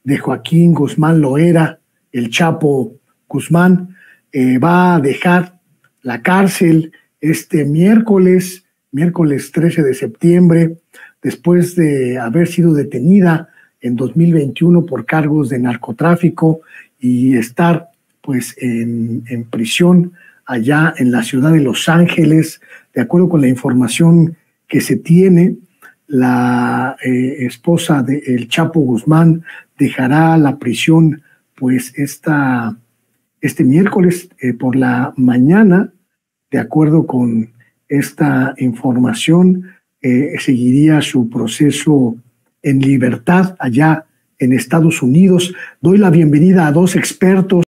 de Joaquín Guzmán Loera, el Chapo Guzmán, va a dejar la cárcel este miércoles 13 de septiembre, después de haber sido detenida en 2021 por cargos de narcotráfico y estar pues en prisión allá en la ciudad de Los Ángeles. De acuerdo con la información que se tiene, la esposa del Chapo Guzmán dejará la prisión pues este miércoles por la mañana. De acuerdo con esta información, seguiría su proceso en libertad allá en Estados Unidos. Doy la bienvenida a dos expertos